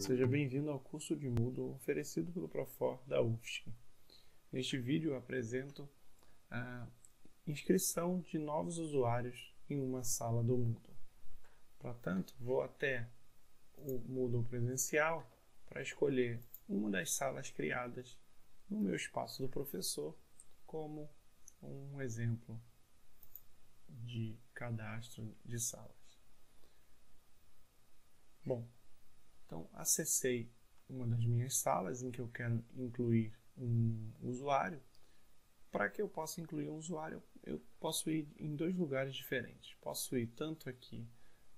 Seja bem-vindo ao curso de Moodle oferecido pelo Profor da UFSC. Neste vídeo eu apresento a inscrição de novos usuários em uma sala do Moodle. Portanto, vou até o Moodle presencial para escolher uma das salas criadas no meu espaço do professor como um exemplo de cadastro de salas. Bom, então acessei uma das minhas salas em que eu quero incluir um usuário. Para que eu possa incluir um usuário, eu posso ir em dois lugares diferentes. Posso ir tanto aqui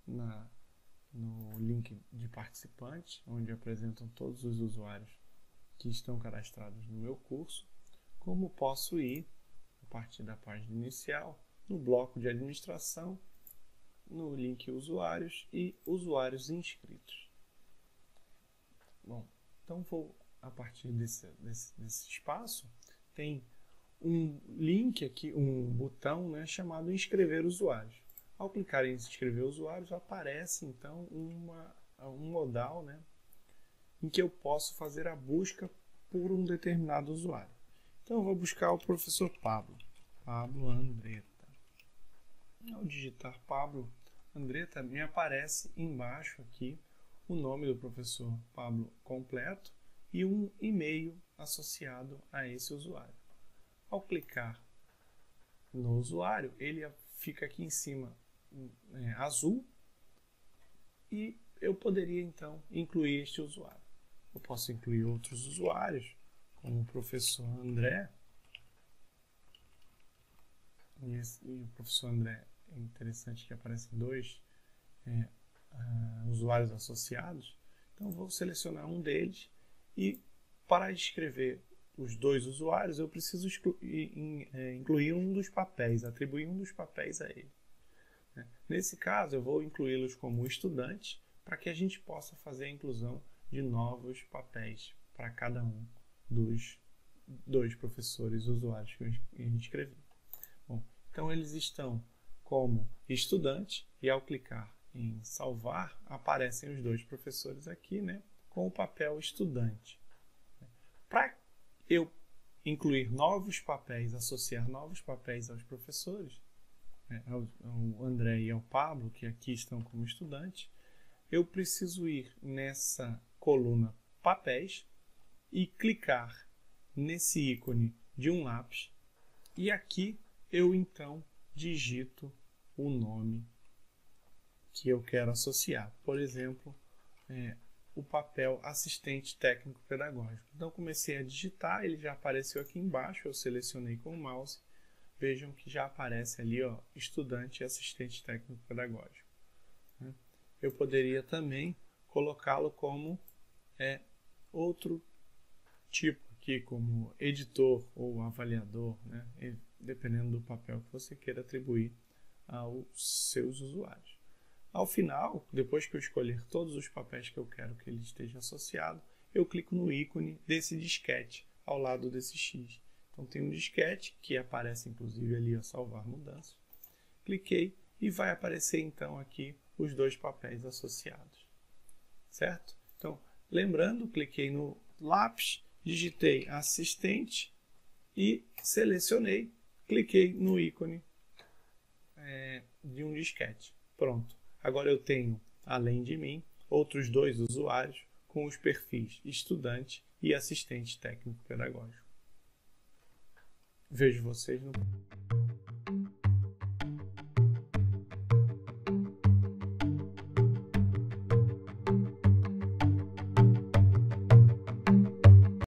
no link de participante, onde apresentam todos os usuários que estão cadastrados no meu curso, como posso ir, a partir da página inicial, no bloco de administração, no link usuários e usuários inscritos. Bom, então vou, a partir desse espaço, tem um link aqui, um botão, né, chamado inscrever usuários. Ao clicar em inscrever usuários, aparece então um modal, né, em que eu posso fazer a busca por um determinado usuário. Então eu vou buscar o professor Pablo Andretta. Ao digitar Pablo Andretta, me aparece embaixo aqui o nome do professor Pablo completo e um e-mail associado a esse usuário. Ao clicar no usuário, ele fica aqui em cima azul e eu poderia então incluir este usuário. Eu posso incluir outros usuários, como o professor André. E o professor André é interessante que aparecem dois usuários associados. Então vou selecionar um deles e para escrever os dois usuários eu preciso incluir um dos papéis, atribuir um dos papéis a ele. Nesse caso eu vou incluí-los como estudante para que a gente possa fazer a inclusão de novos papéis para cada um dos dois professores usuários que a gente escreveu. Bom, então eles estão como estudante e ao clicar em salvar, aparecem os dois professores aqui, né, com o papel estudante. Para eu incluir novos papéis, associar novos papéis aos professores, ao André e ao Pablo, que aqui estão como estudantes, eu preciso ir nessa coluna papéis e clicar nesse ícone de um lápis e aqui eu então digito o nome que eu quero associar. Por exemplo, o papel assistente técnico pedagógico. Então comecei a digitar, ele já apareceu aqui embaixo, eu selecionei com o mouse. Vejam que já aparece ali, ó, estudante e assistente técnico pedagógico. Eu poderia também colocá-lo como outro tipo aqui, como editor ou avaliador, né, dependendo do papel que você queira atribuir aos seus usuários. Ao final, depois que eu escolher todos os papéis que eu quero que ele esteja associado, eu clico no ícone desse disquete ao lado desse X. Então tem um disquete que aparece inclusive ali a salvar mudanças. Cliquei e vai aparecer então aqui os dois papéis associados. Certo? Então, lembrando, cliquei no lápis, digitei assistente e selecionei, cliquei no ícone de um disquete. Pronto. Agora eu tenho, além de mim, outros dois usuários com os perfis estudante e assistente técnico pedagógico. Vejo vocês no